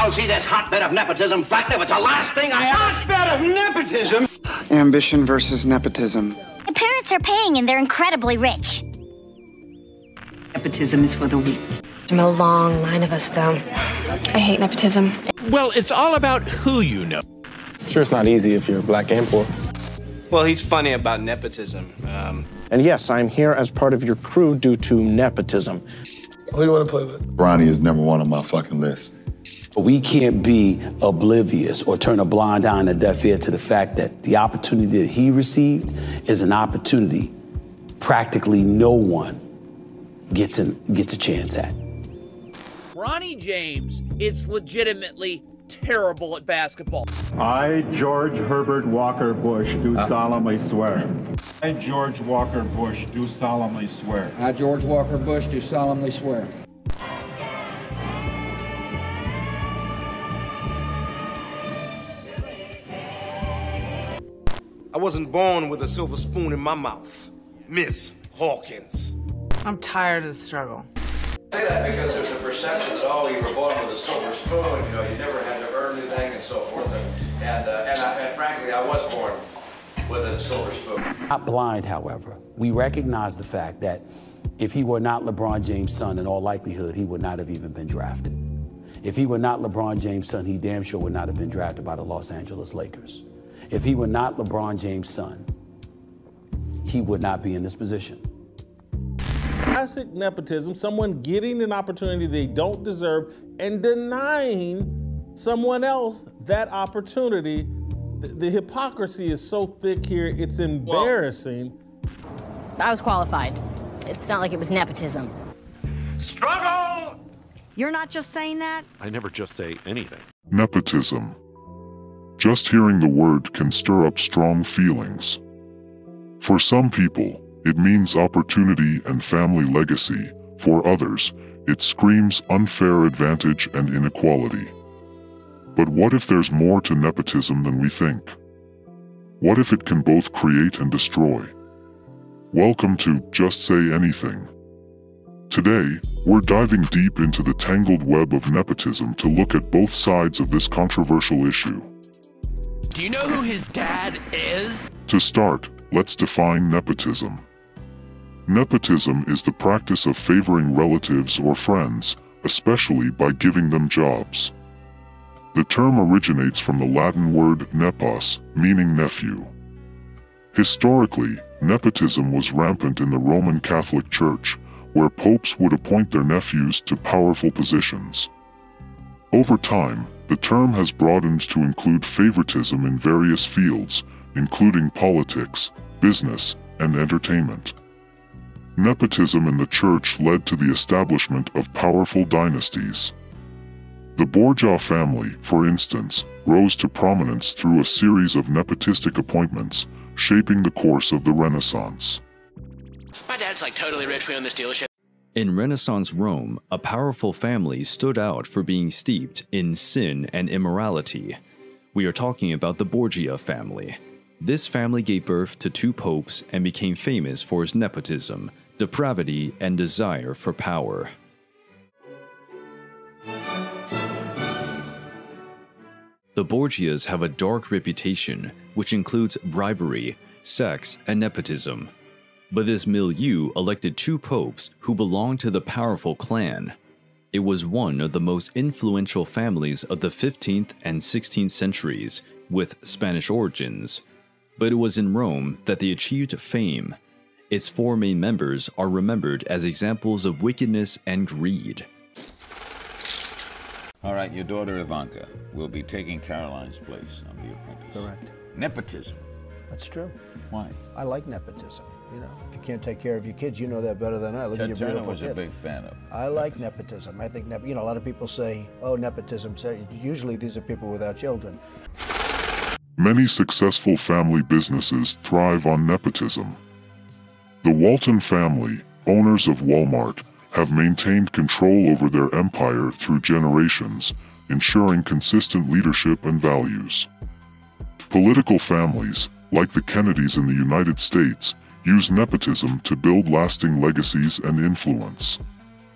I'll see this hotbed of nepotism flatten if it's the last thing I ever... Hotbed of nepotism? Ambition versus nepotism. The parents are paying and they're incredibly rich. Nepotism is for the weak. From a long line of us, though. I hate nepotism. Well, it's all about who you know. Sure, it's not easy if you're black and poor. Well, he's funny about nepotism. And yes, I'm here as part of your crew due to nepotism. Who do you want to play with? Ronnie is number one on my fucking list. We can't be oblivious or turn a blind eye and a deaf ear to the fact that the opportunity that he received is an opportunity practically no one gets a chance at. Ronnie James is legitimately terrible at basketball. I, George Herbert Walker Bush, do solemnly swear. I, George Walker Bush, do solemnly swear. I, George Walker Bush, do solemnly swear. I wasn't born with a silver spoon in my mouth. Miss Hawkins. I'm tired of the struggle. I say that because there's a perception that, oh, you were born with a silver spoon, you know, you never had to earn anything and so forth. And frankly, I was born with a silver spoon. Not blind, however. We recognize the fact that if he were not LeBron James' son, in all likelihood, he would not have even been drafted. If he were not LeBron James' son, he damn sure would not have been drafted by the Los Angeles Lakers. If he were not LeBron James' son, he would not be in this position. Classic nepotism, someone getting an opportunity they don't deserve and denying someone else that opportunity. The hypocrisy is so thick here, it's embarrassing. I was qualified. It's not like it was nepotism. Struggle! You're not just saying that? I never just say anything. Nepotism. Just hearing the word can stir up strong feelings. For some people, it means opportunity and family legacy. For others, it screams unfair advantage and inequality. But what if there's more to nepotism than we think? What if it can both create and destroy? Welcome to Just Say Anything. Today, we're diving deep into the tangled web of nepotism to look at both sides of this controversial issue. Do you know who his dad is? To start, let's define nepotism. Nepotism is the practice of favoring relatives or friends, especially by giving them jobs. The term originates from the Latin word nepos, meaning nephew. Historically, nepotism was rampant in the Roman Catholic Church, where popes would appoint their nephews to powerful positions. Over time, the term has broadened to include favoritism in various fields, including politics, business, and entertainment. Nepotism in the church led to the establishment of powerful dynasties. The Borgia family, for instance, rose to prominence through a series of nepotistic appointments, shaping the course of the Renaissance. My dad's like totally rich. We own this dealership. In Renaissance Rome, a powerful family stood out for being steeped in sin and immorality. We are talking about the Borgia family. This family gave birth to 2 popes and became famous for its nepotism, depravity, and desire for power. The Borgias have a dark reputation, which includes bribery, sex, and nepotism. But this milieu elected 2 popes who belonged to the powerful clan. It was one of the most influential families of the 15th and 16th centuries, with Spanish origins. But it was in Rome that they achieved fame. Its 4 main members are remembered as examples of wickedness and greed. All right, your daughter Ivanka will be taking Caroline's place on The Apprentice. Correct. Nepotism. That's true. Why? I like nepotism. You know, if you can't take care of your kids, you know that better than I. Look at your Turner beautiful was kid. a big fan of. I like nepotism. I think, you know, a lot of people say, oh, nepotism. Usually these are people without children. Many successful family businesses thrive on nepotism. The Walton family, owners of Walmart, have maintained control over their empire through generations, ensuring consistent leadership and values. Political families, like the Kennedys in the United States, use nepotism to build lasting legacies and influence.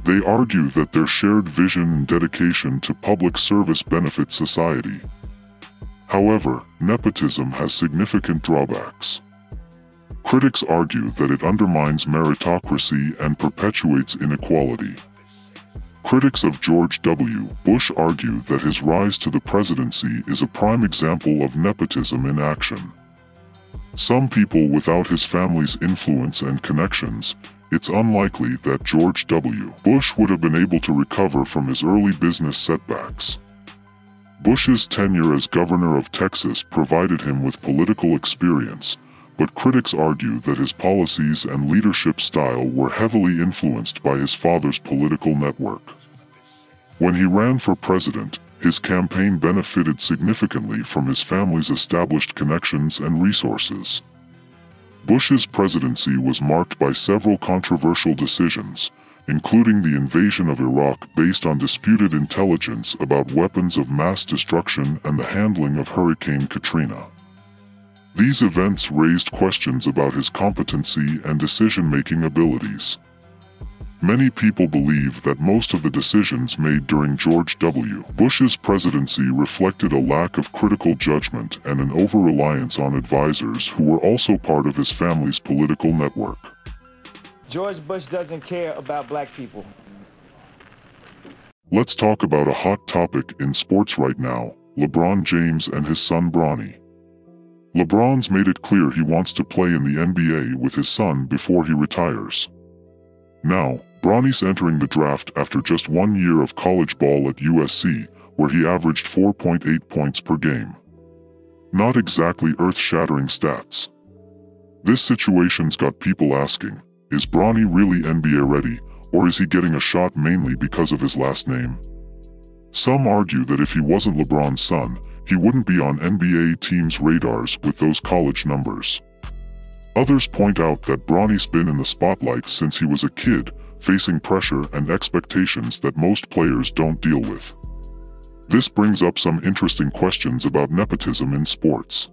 They argue that their shared vision and dedication to public service benefit society. However, nepotism has significant drawbacks. Critics argue that it undermines meritocracy and perpetuates inequality. Critics of George W. Bush argue that his rise to the presidency is a prime example of nepotism in action. Some people without his family's influence and connections, it's unlikely that George W. Bush would have been able to recover from his early business setbacks. Bush's tenure as governor of Texas provided him with political experience, but critics argue that his policies and leadership style were heavily influenced by his father's political network. When he ran for president, his campaign benefited significantly from his family's established connections and resources. Bush's presidency was marked by several controversial decisions, including the invasion of Iraq based on disputed intelligence about weapons of mass destruction and the handling of Hurricane Katrina. These events raised questions about his competency and decision-making abilities. Many people believe that most of the decisions made during George W. Bush's presidency reflected a lack of critical judgment and an over-reliance on advisors who were also part of his family's political network. George Bush doesn't care about black people. Let's talk about a hot topic in sports right now, LeBron James and his son Bronny. LeBron's made it clear he wants to play in the NBA with his son before he retires. Now, Bronny's entering the draft after just 1 year of college ball at USC, where he averaged 4.8 points per game. Not exactly earth-shattering stats. This situation's got people asking, is Bronny really NBA ready, or is he getting a shot mainly because of his last name? Some argue that if he wasn't LeBron's son, he wouldn't be on NBA teams' radars with those college numbers. Others point out that Bronny's been in the spotlight since he was a kid, facing pressure and expectations that most players don't deal with. This brings up some interesting questions about nepotism in sports.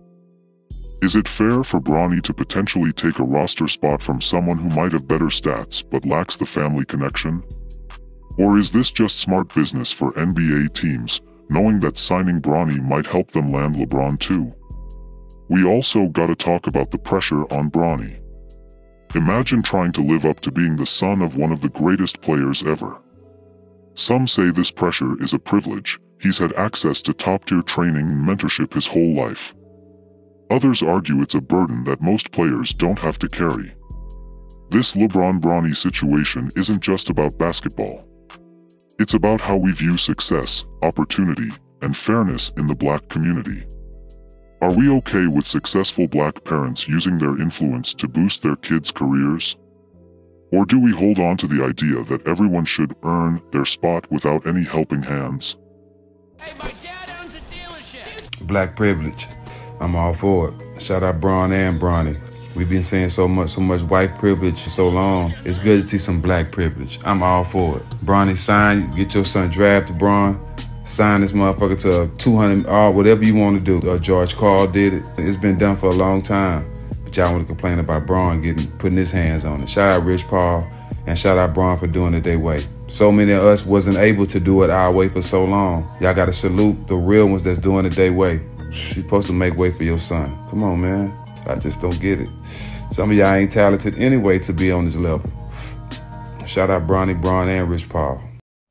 Is it fair for Bronny to potentially take a roster spot from someone who might have better stats but lacks the family connection? Or is this just smart business for NBA teams, knowing that signing Bronny might help them land LeBron too? We also gotta talk about the pressure on Bronny. Imagine trying to live up to being the son of one of the greatest players ever. Some say this pressure is a privilege. He's had access to top-tier training and mentorship his whole life. Others argue it's a burden that most players don't have to carry. This LeBron-Bronny situation isn't just about basketball. It's about how we view success, opportunity, and fairness in the black community. Are we okay with successful black parents using their influence to boost their kids' careers? Or do we hold on to the idea that everyone should earn their spot without any helping hands? Hey, my dad owns a dealership. Black privilege. I'm all for it. Shout out Bron and Bronny. We've been saying so much white privilege for so long. It's good to see some black privilege. I'm all for it. Bronny, sign, get your son drafted, Bron. Sign this motherfucker to 200, whatever you want to do. George Carl did it. It's been done for a long time. But y'all want to complain about Bron putting his hands on it. Shout out Rich Paul and shout out Bron for doing it their way. So many of us wasn't able to do it our way for so long. Y'all got to salute the real ones that's doing it their way. You're supposed to make way for your son. Come on, man. I just don't get it. Some of y'all ain't talented anyway to be on this level. Shout out Bronny, Bron, and Rich Paul.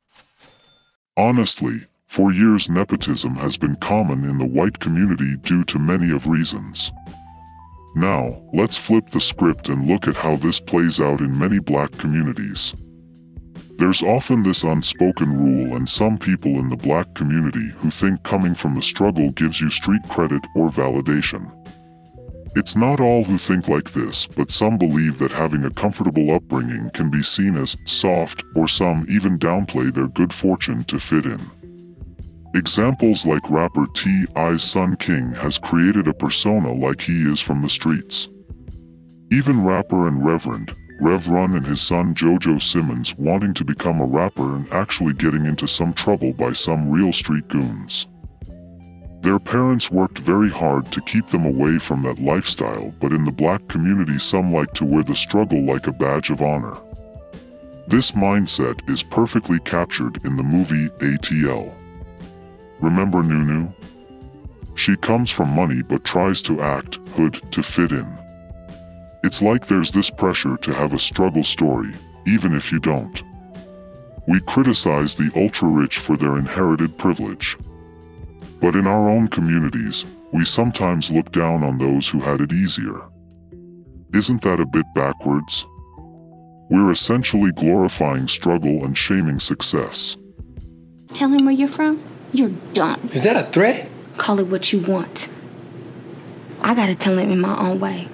Honestly, for years nepotism has been common in the white community due to many of reasons. Now, let's flip the script and look at how this plays out in many black communities. There's often this unspoken rule and some people in the black community who think coming from the struggle gives you street credit or validation. It's not all who think like this, but some believe that having a comfortable upbringing can be seen as soft, or some even downplay their good fortune to fit in. Examples like rapper T.I.'s son King has created a persona like he is from the streets. Even rapper and Rev Run and his son JoJo Simmons wanting to become a rapper and actually getting into some trouble by some real street goons. Their parents worked very hard to keep them away from that lifestyle, but in the black community some like to wear the struggle like a badge of honor. This mindset is perfectly captured in the movie ATL. Remember Nunu? She comes from money but tries to act hood to fit in. It's like there's this pressure to have a struggle story, even if you don't. We criticize the ultra-rich for their inherited privilege. But in our own communities, we sometimes look down on those who had it easier. Isn't that a bit backwards? We're essentially glorifying struggle and shaming success. Tell him where you're from. You're done. Is that a threat? Call it what you want. I gotta tell him in my own way.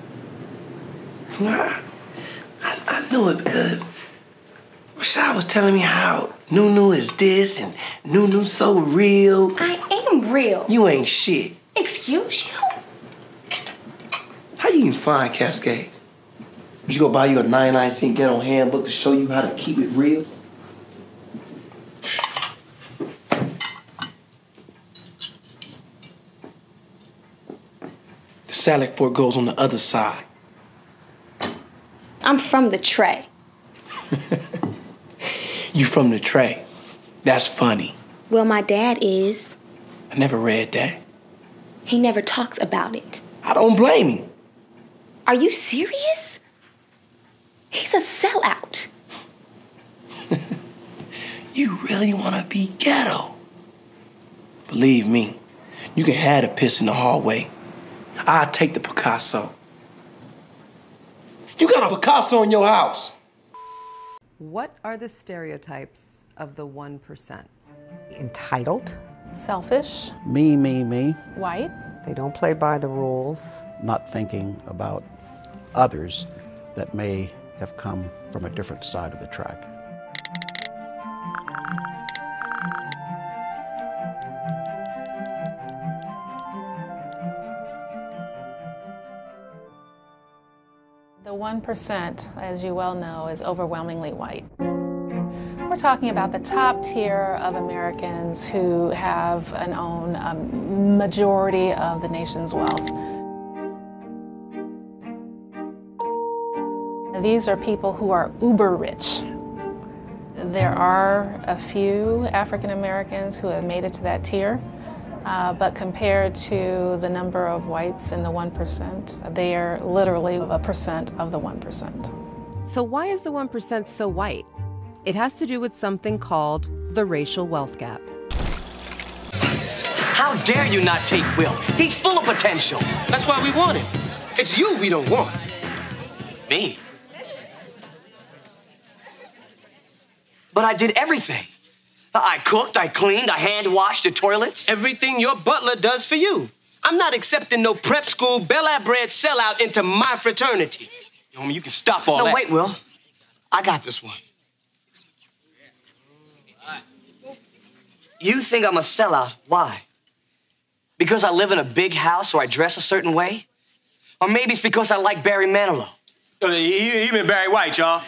I knew it because Rashad was telling me how Nunu is this and Nunu's so real. I am real. You ain't shit. Excuse you? How you even find Cascade? Did you go buy you a 99-cent ghetto handbook to show you how to keep it real? The salad fork goes on the other side. I'm from the tray. You from the tray. That's funny. Well, my dad is. I never read that. He never talks about it. I don't blame him. Are you serious? He's a sellout. You really want to be ghetto? Believe me, you can have the piss in the hallway. I'll take the Picasso. You got a Picasso in your house. What are the stereotypes of the 1%? Entitled. Selfish. Me, me, me. White. They don't play by the rules. Not thinking about others that may have come from a different side of the track. The 1%, as you well know, is overwhelmingly white. We're talking about the top tier of Americans who have and own a majority of the nation's wealth. These are people who are uber rich. There are a few African Americans who have made it to that tier, but compared to the number of whites in the 1%, they are literally a percent of the 1%. So why is the 1% so white? It has to do with something called the racial wealth gap. How dare you not take Will? He's full of potential. That's why we want him. It's you we don't want. Me? But I did everything. I cooked, I cleaned, I hand-washed the toilets. Everything your butler does for you. I'm not accepting no prep school, Bel Air bred sellout into my fraternity. Homie, you can stop all that. No, wait, Will. I got this one. You think I'm a sellout. Why? Because I live in a big house or I dress a certain way? Or maybe it's because I like Barry Manilow. He meant Barry White, y'all.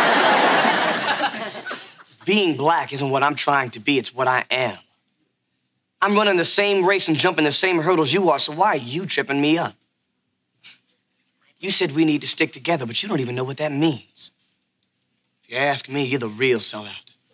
Being black isn't what I'm trying to be, it's what I am. I'm running the same race and jumping the same hurdles you are, so why are you tripping me up? You said we need to stick together, but you don't even know what that means. If you ask me, you're the real sellout.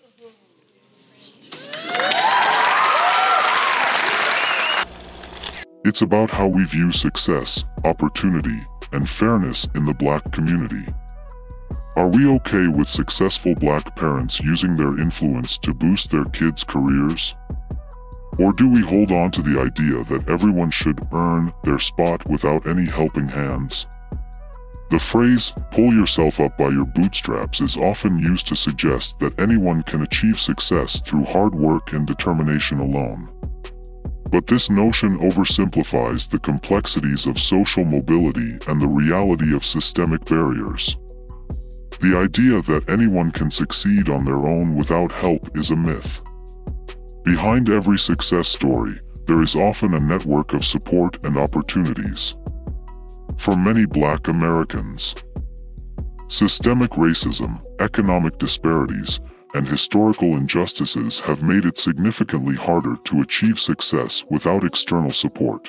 It's about how we view success, opportunity, and fairness in the black community. Are we okay with successful black parents using their influence to boost their kids' careers? Or do we hold on to the idea that everyone should earn their spot without any helping hands? The phrase, "pull yourself up by your bootstraps," is often used to suggest that anyone can achieve success through hard work and determination alone. But this notion oversimplifies the complexities of social mobility and the reality of systemic barriers. The idea that anyone can succeed on their own without help is a myth. Behind every success story, there is often a network of support and opportunities. For many Black Americans, systemic racism, economic disparities, and historical injustices have made it significantly harder to achieve success without external support.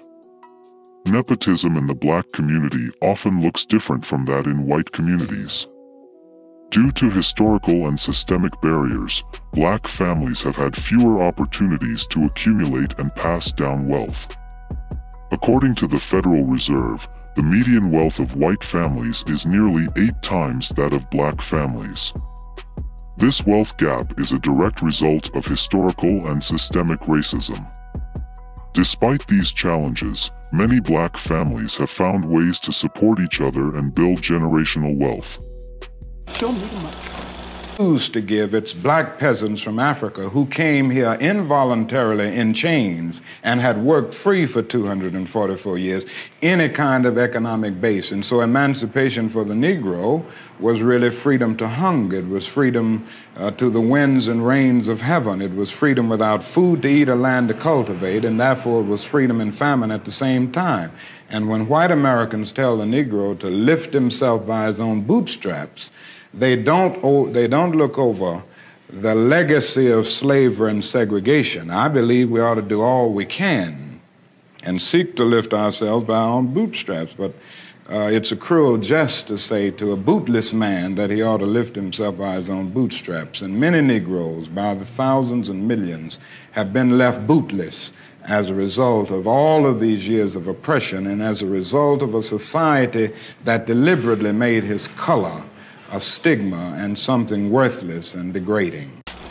Nepotism in the Black community often looks different from that in white communities. Due to historical and systemic barriers, black families have had fewer opportunities to accumulate and pass down wealth. According to the Federal Reserve, the median wealth of white families is nearly 8 times that of black families. This wealth gap is a direct result of historical and systemic racism. Despite these challenges, many black families have found ways to support each other and build generational wealth. Show me the money. To give its black peasants from Africa who came here involuntarily in chains and had worked free for 244 years any kind of economic base. And so emancipation for the Negro was really freedom to hunger. It was freedom to the winds and rains of heaven. It was freedom without food to eat or land to cultivate, and therefore it was freedom and famine at the same time. And when white Americans tell the Negro to lift himself by his own bootstraps, they don't look over the legacy of slavery and segregation. I believe we ought to do all we can and seek to lift ourselves by our own bootstraps. But it's a cruel jest to say to a bootless man that he ought to lift himself by his own bootstraps. And many Negroes, by the thousands and millions, have been left bootless as a result of all of these years of oppression and as a result of a society that deliberately made his color a stigma and something worthless and degrading.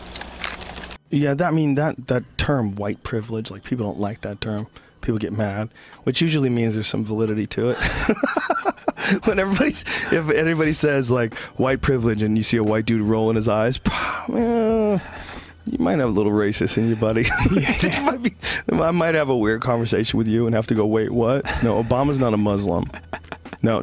Yeah, that term white privilege, like people don't like that term. People get mad, which usually means there's some validity to it. When if anybody says like white privilege and you see a white dude rolling his eyes, you might have a little racist in you, buddy. I might have a weird conversation with you and have to go, wait, what? No, Obama's not a Muslim. No.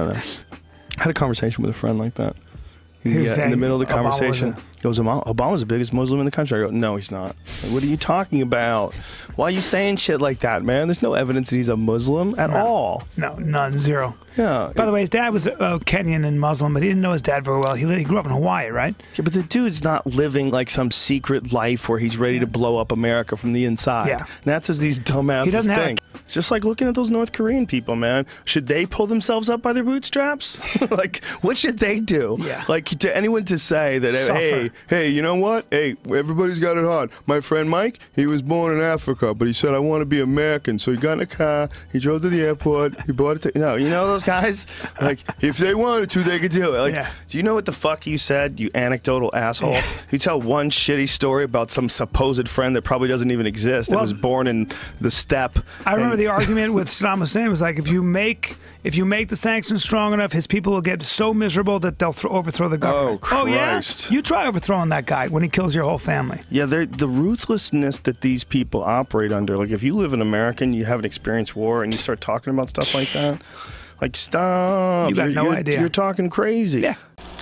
I had a conversation with a friend like that. In the middle of the conversation, he goes, Obama's the biggest Muslim in the country. I go, no, he's not. Like, what are you talking about? Why are you saying shit like that, man? There's no evidence that he's a Muslim at all. No, none, zero. Yeah. By the way, his dad was Kenyan and Muslim, but he didn't know his dad very well. He grew up in Hawaii, right? Yeah, but the dude's not living like some secret life where he's ready to blow up America from the inside. Yeah. And that's what these dumbasses think. It's just like looking at those North Korean people, man. Should they pull themselves up by their bootstraps? Like, what should they do? Yeah. Like, to anyone to say that, hey, you know what? Hey, everybody's got it hard. My friend Mike, he was born in Africa, but he said, I want to be American. So he got in a car, he drove to the airport, he bought it. No, you know those guys? Like, if they wanted to, they could do it. Like, do you know what the fuck you said, you anecdotal asshole? Yeah. You tell one shitty story about some supposed friend that probably doesn't even exist that was born in the steppe. I remember the argument with Saddam Hussein was like, if you make the sanctions strong enough, his people will get so miserable that they'll overthrow the government. Oh, Christ. Oh, yeah? You try overthrowing that guy when he kills your whole family. Yeah, the ruthlessness that these people operate under. Like, if you live in America and you haven't experienced war and you start talking about stuff like that, like, stop. You got no idea. You're talking crazy. Yeah.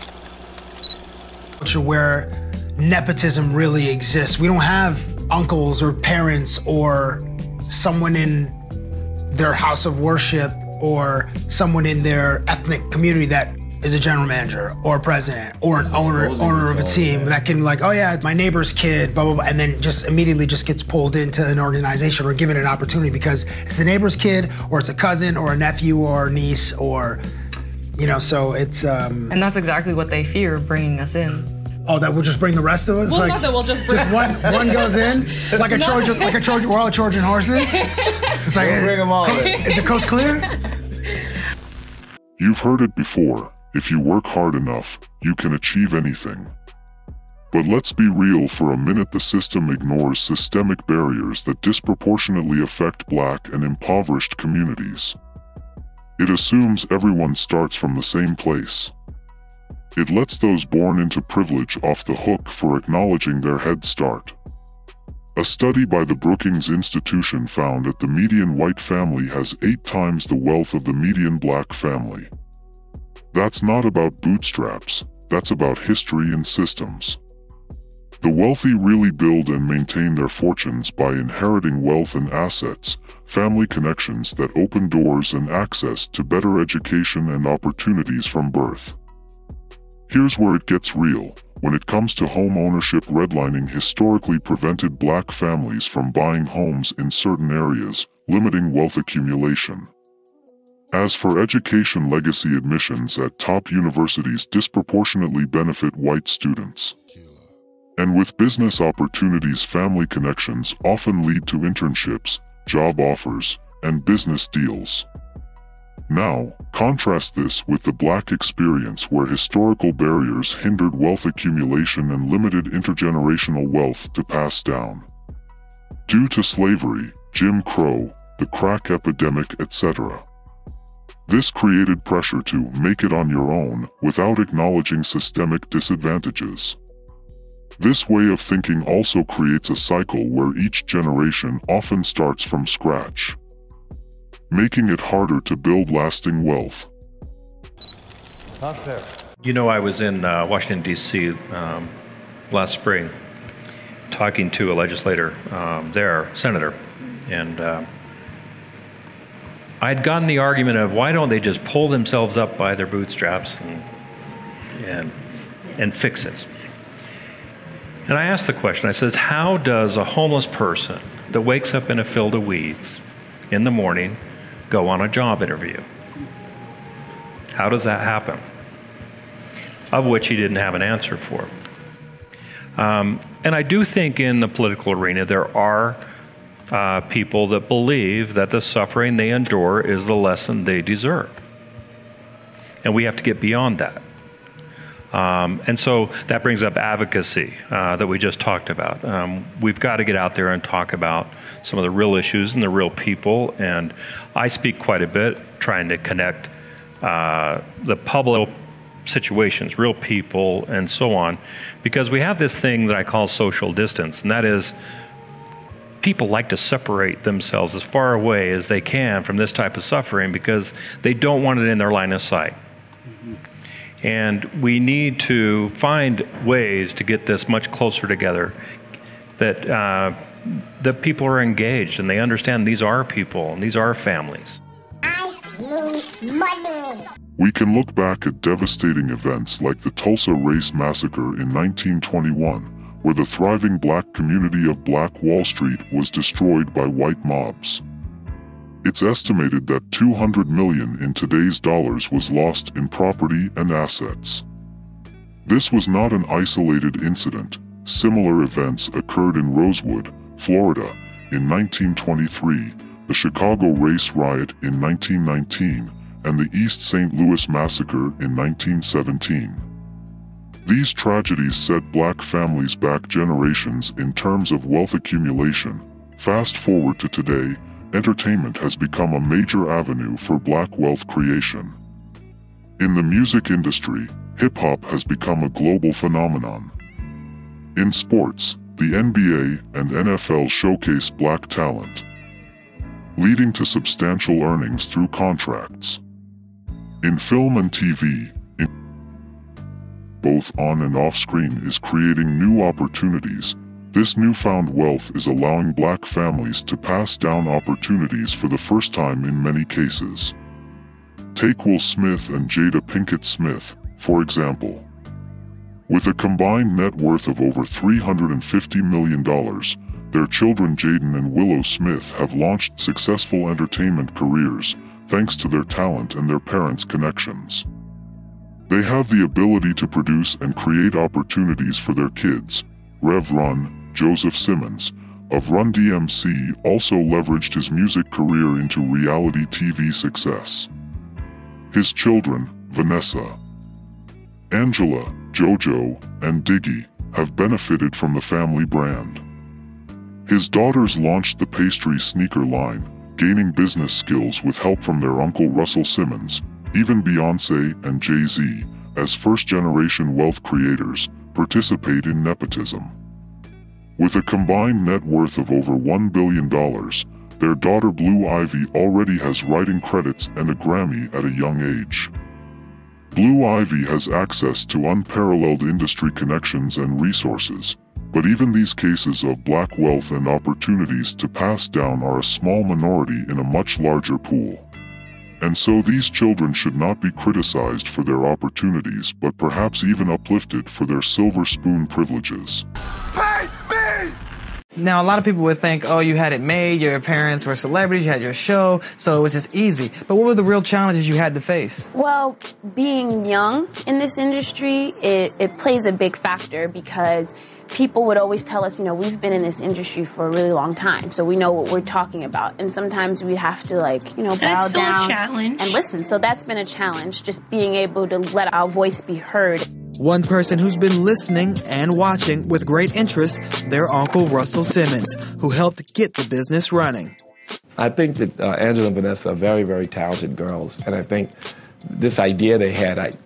Culture where nepotism really exists. We don't have uncles or parents or someone in their house of worship or someone in their ethnic community that is a general manager or a president or an owner of a team that can like, oh yeah, it's my neighbor's kid, blah, blah, blah, and then just immediately just gets pulled into an organization or given an opportunity because it's the neighbor's kid or it's a cousin or a nephew or a niece or, you know, so it's... And that's exactly what they fear bringing us in. Oh, that we'll just bring the rest of us? Well, like, not that we'll just bring... Just one goes in? Like a Trojan, we're all Trojan horses? It's like, we'll bring them all in. Is the coast clear? You've heard it before. If you work hard enough, you can achieve anything. But let's be real for a minute. The system ignores systemic barriers that disproportionately affect Black and impoverished communities. It assumes everyone starts from the same place. It lets those born into privilege off the hook for acknowledging their head start. A study by the Brookings Institution found that the median white family has 8 times the wealth of the median Black family. That's not about bootstraps, that's about history and systems. The wealthy really build and maintain their fortunes by inheriting wealth and assets, family connections that open doors and access to better education and opportunities from birth. Here's where it gets real. When it comes to home ownership, redlining historically prevented Black families from buying homes in certain areas, limiting wealth accumulation. As for education, legacy admissions at top universities disproportionately benefit white students. And with business opportunities, family connections often lead to internships, job offers, and business deals. Now, contrast this with the Black experience, where historical barriers hindered wealth accumulation and limited intergenerational wealth to pass down. Due to slavery, Jim Crow, the crack epidemic, etc. This created pressure to make it on your own without acknowledging systemic disadvantages. This way of thinking also creates a cycle where each generation often starts from scratch, making it harder to build lasting wealth. Not fair. You know, I was in Washington, D.C. Last spring talking to a legislator there, senator, and I'd gotten the argument of, why don't they just pull themselves up by their bootstraps and fix it? And I asked the question, I said, how does a homeless person that wakes up in a field of weeds in the morning go on a job interview? How does that happen? Of which he didn't have an answer for. And I do think in the political arena there are people that believe that the suffering they endure is the lesson they deserve. And we have to get beyond that. And so that brings up advocacy that we just talked about. We've got to get out there and talk about some of the real issues and the real people. And I speak quite a bit trying to connect the public situations, real people, and so on, because we have this thing that I call social distance, and that is people like to separate themselves as far away as they can from this type of suffering because they don't want it in their line of sight. And we need to find ways to get this much closer together, that that people are engaged and they understand these are people and these are families. I need money. We can look back at devastating events like the Tulsa race massacre in 1921, where the thriving Black community of Black Wall Street was destroyed by white mobs. It's estimated that $200 million in today's dollars was lost in property and assets. This was not an isolated incident. Similar events occurred in Rosewood, Florida, in 1923, the Chicago race riot in 1919, and the East St. Louis massacre in 1917. These tragedies set Black families back generations in terms of wealth accumulation. Fast forward to today, entertainment has become a major avenue for Black wealth creation. In the music industry, hip-hop has become a global phenomenon. In sports, the NBA and NFL showcase Black talent, leading to substantial earnings through contracts. In film and TV, both on and off screen, is creating new opportunities. This newfound wealth is allowing Black families to pass down opportunities for the first time in many cases. Take Will Smith and Jada Pinkett Smith, for example. With a combined net worth of over $350 million, their children Jaden and Willow Smith have launched successful entertainment careers, thanks to their talent and their parents' connections. They have the ability to produce and create opportunities for their kids. Rev Run, Joseph Simmons, of Run DMC, also leveraged his music career into reality TV success. His children, Vanessa, Angela, Jojo, and Diggy, have benefited from the family brand. His daughters launched the pastry sneaker line, gaining business skills with help from their uncle Russell Simmons. Even Beyoncé and Jay-Z, as first-generation wealth creators, participate in nepotism. With a combined net worth of over $1 billion, their daughter Blue Ivy already has writing credits and a Grammy at a young age. Blue Ivy has access to unparalleled industry connections and resources, but even these cases of Black wealth and opportunities to pass down are a small minority in a much larger pool. And so these children should not be criticized for their opportunities, but perhaps even uplifted for their silver spoon privileges. Pay me! Now, a lot of people would think, oh, you had it made, your parents were celebrities, you had your show, so it was just easy. But what were the real challenges you had to face? Well, being young in this industry, it plays a big factor because people would always tell us, you know, we've been in this industry for a really long time, so we know what we're talking about. And sometimes we have to, like, you know, bow down and listen. So that's been a challenge, just being able to let our voice be heard. One person who's been listening and watching with great interest, their Uncle Russell Simmons, who helped get the business running. I think that Angela and Vanessa are very, very talented girls, and I think this idea they had, I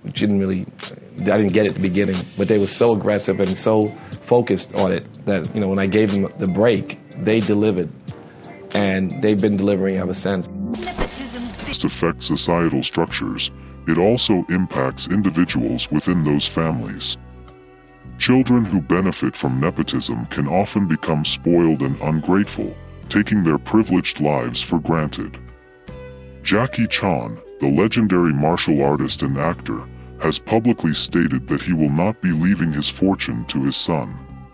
didn't get it at the beginning, but they were so aggressive and so focused on it that, you know, when I gave them the break, they delivered, and they've been delivering ever since. It affects societal structures. It also impacts individuals within those families. Children who benefit from nepotism can often become spoiled and ungrateful, taking their privileged lives for granted. Jackie Chan, the legendary martial artist and actor, has publicly stated that he will not be leaving his fortune to his son.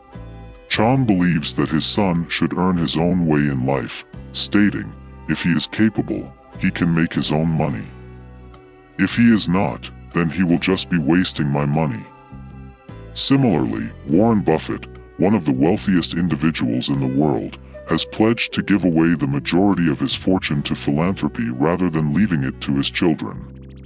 Chan believes that his son should earn his own way in life, stating, if he is capable, he can make his own money. If he is not, then he will just be wasting my money. Similarly, Warren Buffett, one of the wealthiest individuals in the world, has pledged to give away the majority of his fortune to philanthropy rather than leaving it to his children.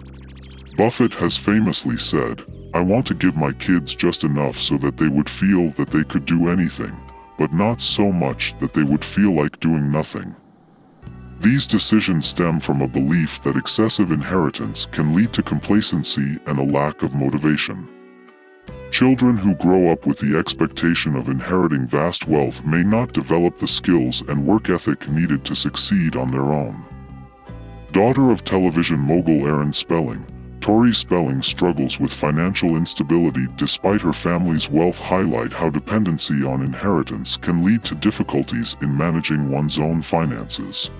Buffett has famously said, I want to give my kids just enough so that they would feel that they could do anything, but not so much that they would feel like doing nothing. These decisions stem from a belief that excessive inheritance can lead to complacency and a lack of motivation. Children who grow up with the expectation of inheriting vast wealth may not develop the skills and work ethic needed to succeed on their own. Daughter of television mogul Aaron Spelling, Tori Spelling struggles with financial instability despite her family's wealth, highlight how dependency on inheritance can lead to difficulties in managing one's own finances.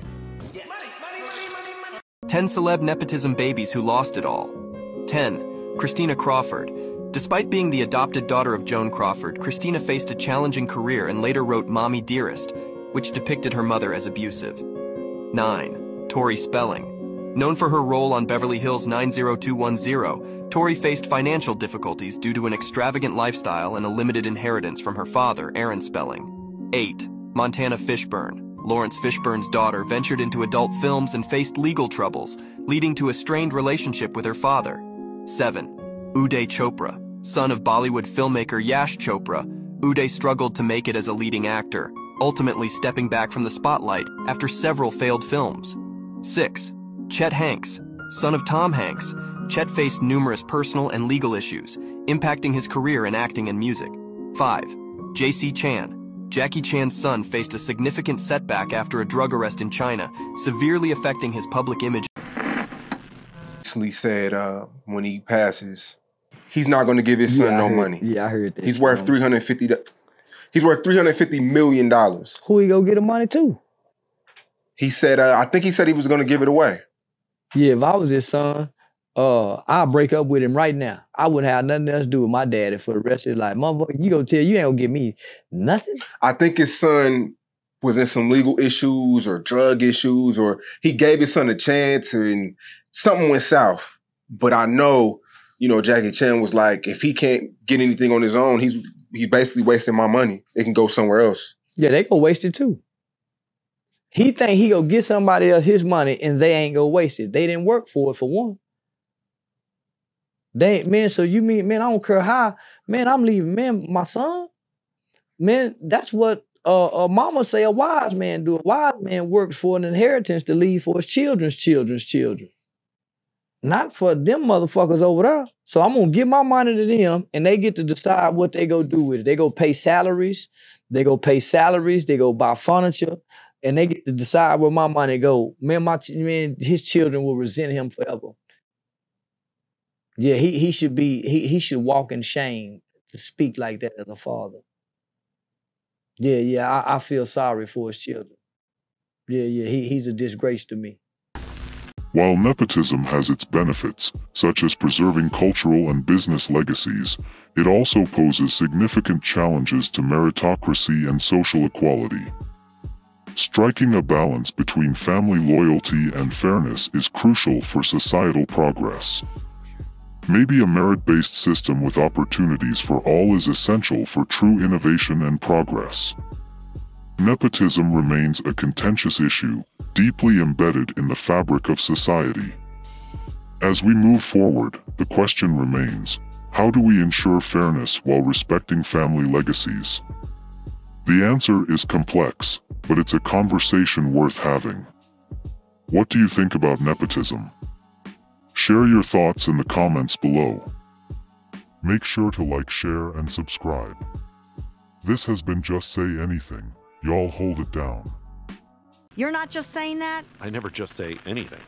10 celeb nepotism babies who lost it all. 10. Christina Crawford. Despite being the adopted daughter of Joan Crawford, Christina faced a challenging career and later wrote Mommy Dearest, which depicted her mother as abusive. 9. Tori Spelling. Known for her role on Beverly Hills 90210, Tori faced financial difficulties due to an extravagant lifestyle and a limited inheritance from her father, Aaron Spelling. 8. Montana Fishburne. Lawrence Fishburne's daughter ventured into adult films and faced legal troubles, leading to a strained relationship with her father. 7. Uday Chopra. Son of Bollywood filmmaker Yash Chopra, Uday struggled to make it as a leading actor, ultimately stepping back from the spotlight after several failed films. 6. Chet Hanks. Son of Tom Hanks, Chet faced numerous personal and legal issues, impacting his career in acting and music. 5. J.C. Chan. Jackie Chan's son faced a significant setback after a drug arrest in China, severely affecting his public image. He said when he passes, he's not going to give his son no money. Yeah, I heard that. He's worth $350 million. Who he go get the money to? He said, I think he said he was going to give it away. Yeah, if I was his son, I'll break up with him right now. I wouldn't have nothing else to do with my daddy for the rest of his life. Motherfucker, you gonna tell you ain't gonna give me nothing? I think his son was in some legal issues or drug issues, or he gave his son a chance and something went south. But I know, you know, Jackie Chan was like, if he can't get anything on his own, he's basically wasting my money. It can go somewhere else. Yeah, they gonna waste it too. He think he gonna get somebody else his money and they ain't gonna waste it. They didn't work for it, for one. Man, so you mean, man, I don't care how, man, I'm leaving, man, my son. Man, that's what mama say a wise man do. A wise man works for an inheritance to leave for his children's children. Not for them motherfuckers over there. So I'm gonna give my money to them and they get to decide what they go do with it. They go pay salaries, they go buy furniture, and they get to decide where my money go. Man, his children will resent him forever. Yeah, he should walk in shame to speak like that as a father. Yeah, I feel sorry for his children. Yeah, he's a disgrace to me. While nepotism has its benefits, such as preserving cultural and business legacies, it also poses significant challenges to meritocracy and social equality. Striking a balance between family loyalty and fairness is crucial for societal progress. Maybe a merit-based system with opportunities for all is essential for true innovation and progress. Nepotism remains a contentious issue, deeply embedded in the fabric of society. As we move forward, the question remains, how do we ensure fairness while respecting family legacies? The answer is complex, but it's a conversation worth having. What do you think about nepotism? Share your thoughts in the comments below. Make sure to like, share, and subscribe. This has been Just Say Anything. Y'all hold it down. You're not just saying that? I never just say anything.